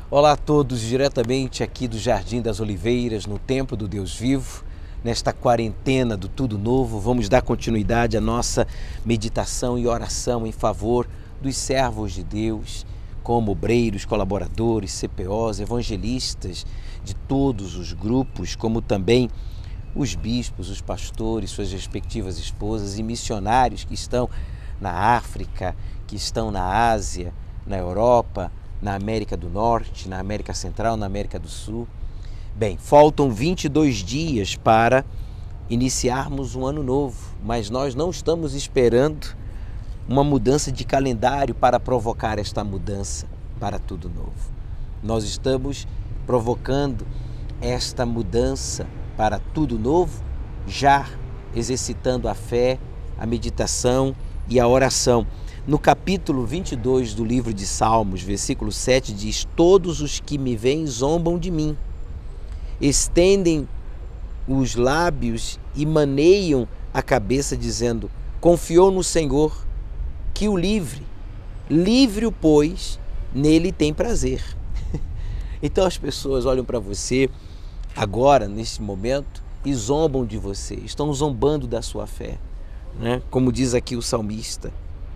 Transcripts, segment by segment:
Olá a todos, diretamente aqui do Jardim das Oliveiras, no Templo do Deus Vivo. Nesta quarentena do Tudo Novo, vamos dar continuidade à nossa meditação e oração em favor dos servos de Deus, como obreiros, colaboradores, CPOs, evangelistas de todos os grupos, como também os bispos, os pastores, suas respectivas esposas e missionários que estão na África, que estão na Ásia, na Europa, na América do Norte, na América Central, na América do Sul. Bem, faltam 22 dias para iniciarmos um ano novo, mas nós não estamos esperando uma mudança de calendário para provocar esta mudança para tudo novo. Nós estamos provocando esta mudança para tudo novo, já exercitando a fé, a meditação e a oração. No capítulo 22 do livro de Salmos, versículo 7, diz: todos os que me veem zombam de mim, estendem os lábios e maneiam a cabeça, dizendo: confiou no Senhor, que o livre. Livre-o, pois, nele tem prazer. Então as pessoas olham para você agora, neste momento, e zombam de você, estão zombando da sua fé, né? Como diz aqui o salmista,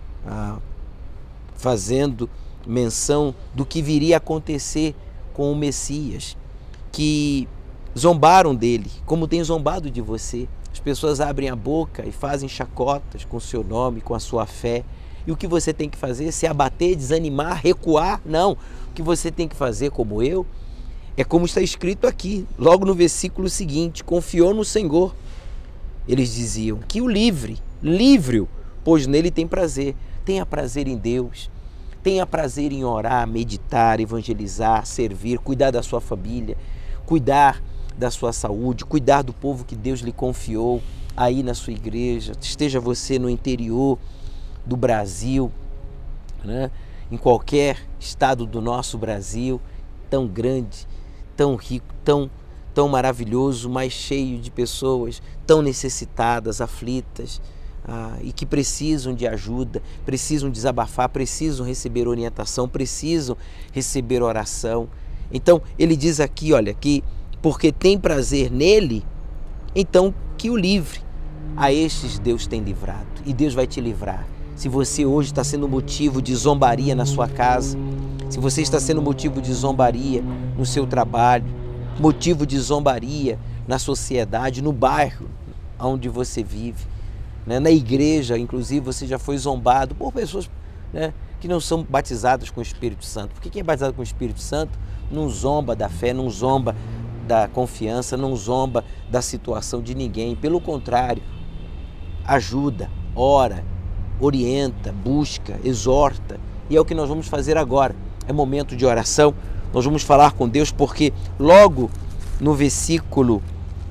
fazendo menção do que viria a acontecer com o Messias, que zombaram dele, como tem zombado de você. As pessoas abrem a boca e fazem chacotas com o seu nome, com a sua fé. E o que você tem que fazer? Se abater, desanimar, recuar? Não. O que você tem que fazer, como eu, é como está escrito aqui, logo no versículo seguinte: confiou no Senhor. Eles diziam: que o livre-o, pois nele tem prazer. Tenha prazer em Deus, tenha prazer em orar, meditar, evangelizar, servir, cuidar da sua família, cuidar da sua saúde, cuidar do povo que Deus lhe confiou aí na sua igreja. Esteja você no interior do Brasil, né? Em qualquer estado do nosso Brasil, tão grande, tão rico, tão maravilhoso, mas cheio de pessoas tão necessitadas, aflitas, e que precisam de ajuda, precisam desabafar, precisam receber orientação, precisam receber oração. Então ele diz aqui, olha, que porque tem prazer nele, então que o livre. A estes Deus tem livrado, e Deus vai te livrar. Se você hoje está sendo motivo de zombaria na sua casa, se você está sendo motivo de zombaria no seu trabalho, motivo de zombaria na sociedade, no bairro onde você vive, né? Na igreja, inclusive, você já foi zombado por pessoas, né, que não são batizadas com o Espírito Santo. Porque quem é batizado com o Espírito Santo não zomba da fé, não zomba da confiança, não zomba da situação de ninguém. Pelo contrário, ajuda, ora, orienta, busca, exorta. E é o que nós vamos fazer agora. É momento de oração. Nós vamos falar com Deus, porque logo no versículo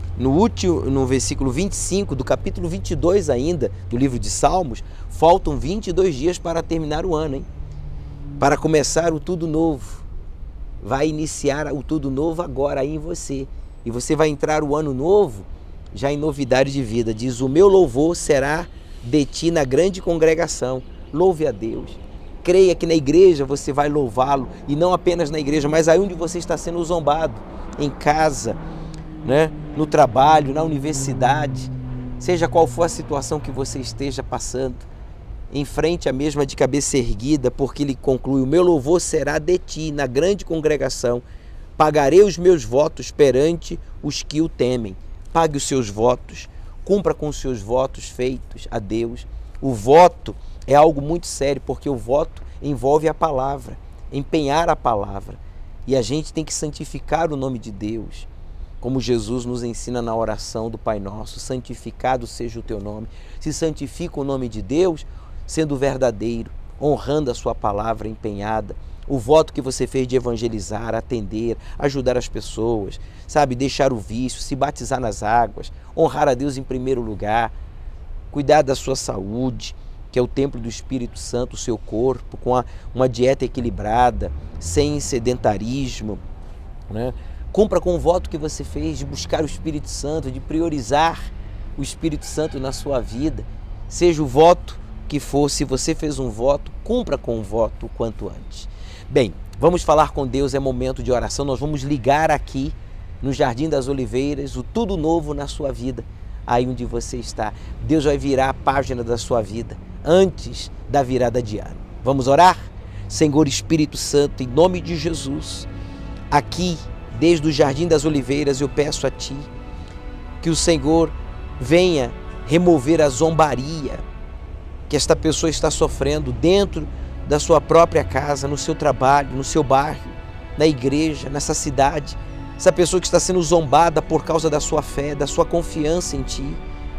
25 do capítulo 22 ainda do livro de Salmos, faltam 22 dias para terminar o ano, hein? Para começar o tudo novo. Vai iniciar o tudo novo agora aí em você. E você vai entrar o ano novo já em novidade de vida. Diz: o meu louvor será de ti na grande congregação. Louve a Deus. Creia que na igreja você vai louvá-lo, e não apenas na igreja, mas aí onde você está sendo zombado, em casa, né? No trabalho, na universidade, seja qual for a situação que você esteja passando, enfrente a mesma de cabeça erguida, porque ele conclui: o meu louvor será de ti na grande congregação, pagarei os meus votos perante os que o temem. Pague os seus votos, cumpra com os seus votos feitos a Deus. O voto é algo muito sério, porque o voto envolve a palavra, empenhar a palavra, e a gente tem que santificar o nome de Deus, como Jesus nos ensina na oração do Pai Nosso: santificado seja o teu nome. Se santifica o nome de Deus sendo verdadeiro, honrando a sua palavra empenhada. O voto que você fez de evangelizar, atender, ajudar as pessoas, sabe, deixar o vício, se batizar nas águas, honrar a Deus em primeiro lugar, cuidar da sua saúde, que é o templo do Espírito Santo, o seu corpo, com uma dieta equilibrada, sem sedentarismo, né? Cumpra com o voto que você fez de buscar o Espírito Santo, de priorizar o Espírito Santo na sua vida. Seja o voto que for, se você fez um voto, cumpra com o voto o quanto antes. Bem, Vamos falar com Deus, é momento de oração. Nós vamos ligar aqui no Jardim das Oliveiras, o tudo novo na sua vida, aí onde você está. Deus vai virar a página da sua vida antes da virada de ano. Vamos orar? Senhor Espírito Santo, em nome de Jesus, aqui, desde o Jardim das Oliveiras, eu peço a Ti que o Senhor venha remover a zombaria que esta pessoa está sofrendo dentro da sua própria casa, no seu trabalho, no seu bairro, na igreja, nessa cidade. Essa pessoa que está sendo zombada por causa da sua fé, da sua confiança em Ti.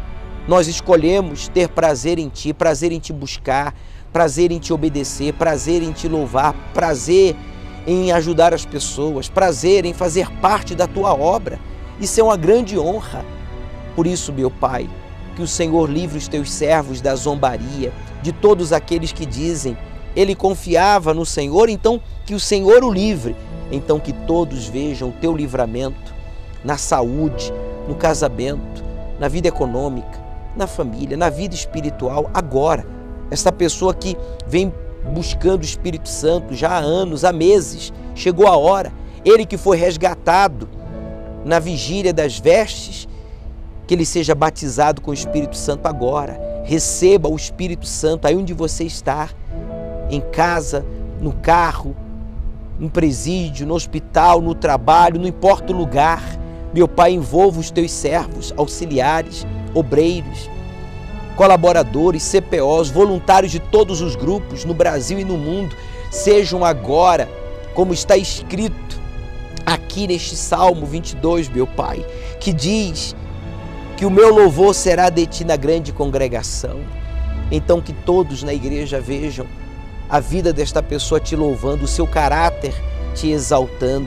Nós escolhemos ter prazer em Ti buscar, prazer em Te obedecer, prazer em Te louvar, prazer em ajudar as pessoas, prazer em fazer parte da Tua obra. Isso é uma grande honra. Por isso, meu Pai, que o Senhor livre os Teus servos da zombaria, de todos aqueles que dizem, ele confiava no Senhor, então que o Senhor o livre. Então que todos vejam o Teu livramento na saúde, no casamento, na vida econômica, na família, na vida espiritual, agora. Esta pessoa que vem buscando o Espírito Santo já há anos, há meses, chegou a hora. Ele que foi resgatado na vigília das vestes, que ele seja batizado com o Espírito Santo agora. Receba o Espírito Santo aí onde você está, em casa, no carro, no presídio, no hospital, no trabalho, não importa o lugar. Meu Pai, envolva os Teus servos, auxiliares, obreiros, colaboradores, CPOs, voluntários de todos os grupos no Brasil e no mundo, sejam agora, como está escrito aqui neste Salmo 22, meu Pai, que diz que o meu louvor será de Ti na grande congregação. Então que todos na igreja vejam a vida desta pessoa Te louvando, o seu caráter Te exaltando.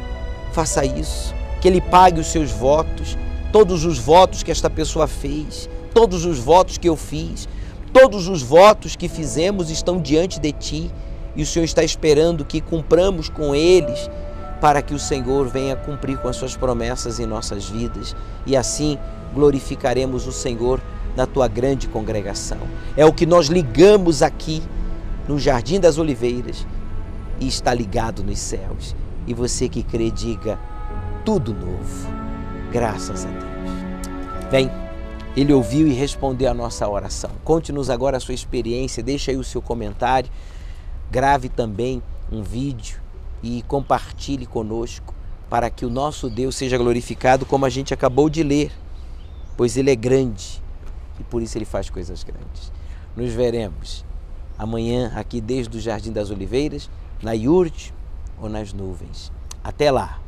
Faça isso, que ele pague os seus votos, todos os votos que esta pessoa fez, todos os votos que eu fiz, todos os votos que fizemos estão diante de Ti e o Senhor está esperando que cumpramos com eles para que o Senhor venha cumprir com as Suas promessas em nossas vidas e assim glorificaremos o Senhor na Tua grande congregação. É o que nós ligamos aqui no Jardim das Oliveiras e está ligado nos céus. E você que crê, diga tudo novo. Graças a Deus. Vem, Ele ouviu e respondeu a nossa oração. Conte-nos agora a sua experiência, deixa aí o seu comentário, grave também um vídeo e compartilhe conosco para que o nosso Deus seja glorificado como a gente acabou de ler, pois Ele é grande e por isso Ele faz coisas grandes. Nos veremos amanhã aqui desde o Jardim das Oliveiras, na Iurde ou nas nuvens. Até lá!